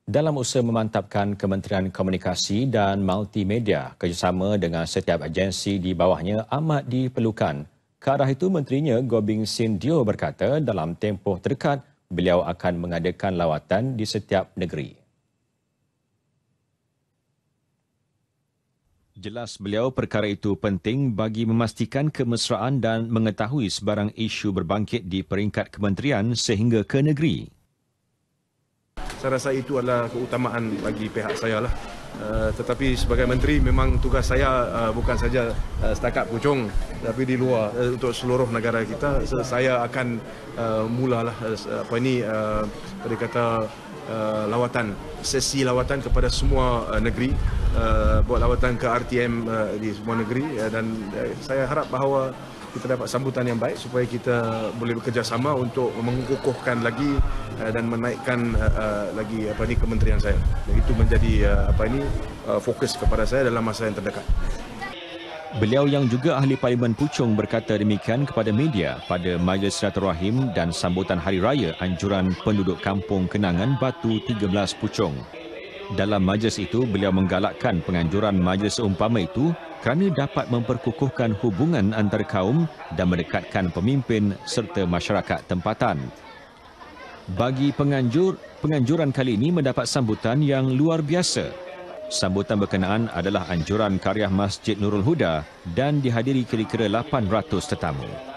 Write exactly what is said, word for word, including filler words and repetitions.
Dalam usaha memantapkan Kementerian Komunikasi dan Multimedia, kerjasama dengan setiap agensi di bawahnya amat diperlukan. Ke arah itu, Menterinya Gobing Sin Dio berkata dalam tempoh terdekat, beliau akan mengadakan lawatan di setiap negeri. Jelas beliau perkara itu penting bagi memastikan kemesraan dan mengetahui sebarang isu berbangkit di peringkat kementerian sehingga ke negeri. Saya rasa itu adalah keutamaan bagi pihak saya lah. Uh, tetapi sebagai menteri memang tugas saya uh, bukan saja uh, setakat Puchong, tapi di luar uh, untuk seluruh negara kita. Saya akan uh, mulalah uh, apa ini uh, kata uh, lawatan, sesi lawatan kepada semua uh, negeri, uh, buat lawatan ke R T M uh, di semua negeri uh, dan uh, saya harap bahawa kita dapat sambutan yang baik supaya kita boleh bekerjasama untuk mengukuhkan lagi uh, dan menaikkan uh, uh, lagi apa ini kementerian saya. Dan itu menjadi uh, apa ini uh, fokus kepada saya dalam masa yang terdekat. Beliau yang juga ahli Parlimen Puchong berkata demikian kepada media pada Majlis Silaturahim dan sambutan Hari Raya Anjuran Penduduk Kampung Kenangan Batu tiga belas Puchong. Dalam majlis itu, beliau menggalakkan penganjuran majlis seumpama itu kerana dapat memperkukuhkan hubungan antar kaum dan mendekatkan pemimpin serta masyarakat tempatan. Bagi penganjur, penganjuran kali ini mendapat sambutan yang luar biasa. Sambutan berkenaan adalah anjuran karya Masjid Nurul Huda dan dihadiri kira-kira lapan ratus tetamu.